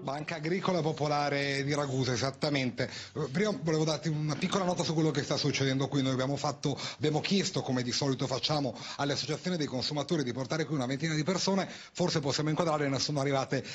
Banca Agricola Popolare di Ragusa, esattamente. Prima volevo darti una piccola nota su quello che sta succedendo qui. Noi abbiamo chiesto, come di solito facciamo, alle associazioni dei consumatori di portare qui una ventina di persone, forse possiamo inquadrare, ne sono arrivate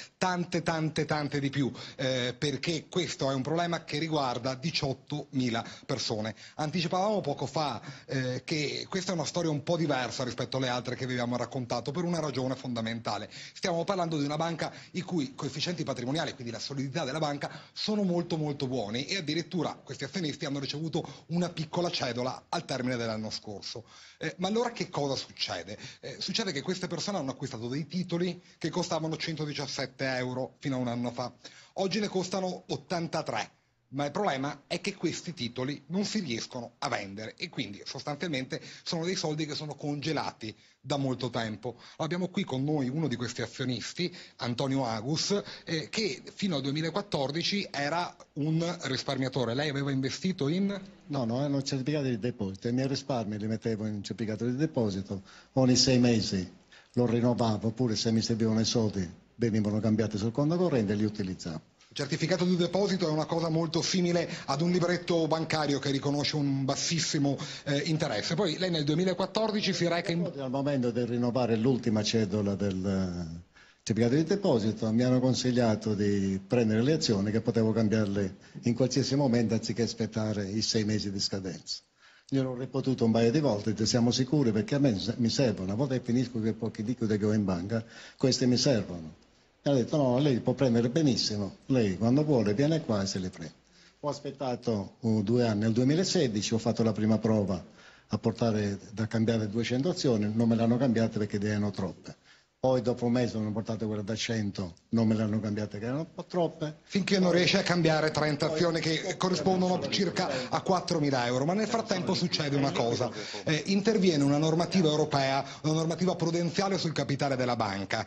tante di più, perché questo è un problema che riguarda 18.000 persone. Anticipavamo poco fa che questa è una storia un po' diversa rispetto alle altre che vi abbiamo raccontato, per una ragione fondamentale. Stiamo parlando di una banca i cui coefficienti patrimoniali, quindi la solidità della banca, sono molto buoni, e addirittura questi azionisti hanno ricevuto una piccola cedola al termine dell'anno scorso. Ma allora che cosa succede? Succede che queste persone hanno acquistato dei titoli che costavano 117 euro fino a un anno fa. Oggi ne costano 83. Ma il problema è che questi titoli non si riescono a vendere e quindi sostanzialmente sono dei soldi che sono congelati da molto tempo. Abbiamo qui con noi uno di questi azionisti, Antonio Agus, che fino al 2014 era un risparmiatore. Lei aveva investito in? No, erano certificati di deposito. I miei risparmi li mettevo in certificato di deposito, ogni 6 mesi lo rinnovavo, oppure se mi servivano i soldi venivano cambiati sul conto corrente e li utilizzavo. Il certificato di deposito è una cosa molto simile ad un libretto bancario che riconosce un bassissimo interesse. Poi lei nel 2014 si reca in... Al momento di rinnovare l'ultima cedola del certificato di deposito mi hanno consigliato di prendere le azioni, che potevo cambiarle in qualsiasi momento anziché aspettare i 6 mesi di scadenza. Gliel'ho ripetuto un paio di volte, siamo sicuri, perché a me mi servono, una volta che finisco quei pochi liquidi che ho in banca, questi mi servono. E ha detto no, lei può prendere benissimo, lei quando vuole viene qua e se le prende. Ho aspettato 2 anni, nel 2016 ho fatto la prima prova a portare da cambiare 200 azioni, non me le hanno cambiate perché erano troppe. Poi dopo un mese hanno portato quelle da 100, non me le hanno cambiate che erano un po' troppe. Finché non riesce a cambiare 30 azioni che corrispondono circa a 4.000 euro. Ma nel frattempo succede una cosa. Interviene una normativa europea, una normativa prudenziale sul capitale della banca,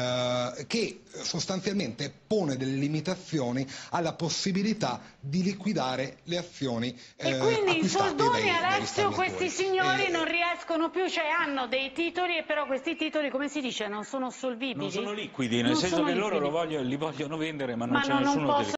che sostanzialmente pone delle limitazioni alla possibilità di liquidare le azioni e quindi in soldoni, Alessio, questi signori non riescono più, cioè hanno dei titoli, e però questi titoli, come si dice, non sono solvibili. Non sono liquidi, nel senso che loro li vogliono vendere, ma non c'è nessuno che li